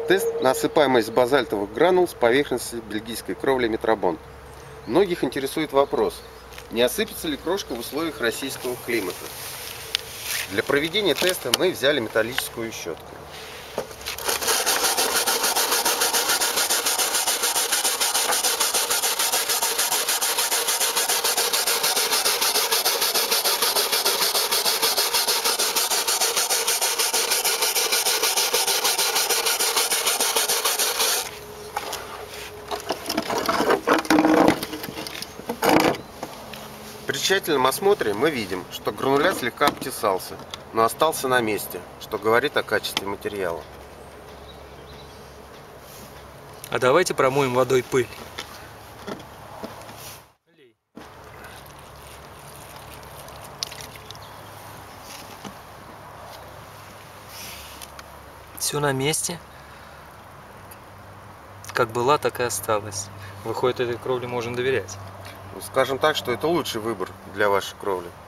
Тест на осыпаемость базальтовых гранул с поверхности бельгийской кровли Метробон. Многих интересует вопрос, не осыпется ли крошка в условиях российского климата. Для проведения теста мы взяли металлическую щетку. При тщательном осмотре мы видим, что гранулят слегка обтесался, но остался на месте, что говорит о качестве материала. А давайте промоем водой пыль. Все на месте. Как была, так и осталось. Выходит, этой кровле можно доверять. Скажем так, что это лучший выбор для вашей кровли.